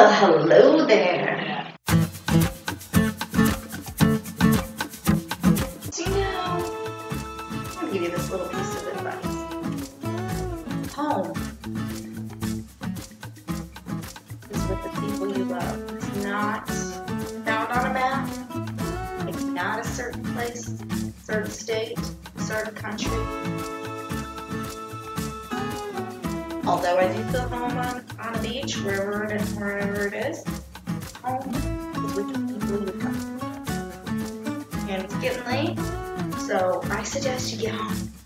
Well, hello there. So I'm gonna give you this little piece of advice. Home is with the people you love. It's not found on a map. It's not a certain place, certain state, certain country. Although I do feel home on a beach, wherever it is, home is with the people you love. And it's getting late, so I suggest you get home.